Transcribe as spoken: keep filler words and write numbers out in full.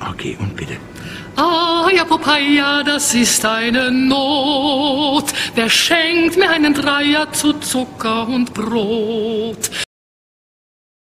Okay, und bitte. Ah, ja, Popeye, das ist eine Not. Wer schenkt mir einen Dreier zu Zucker und Brot?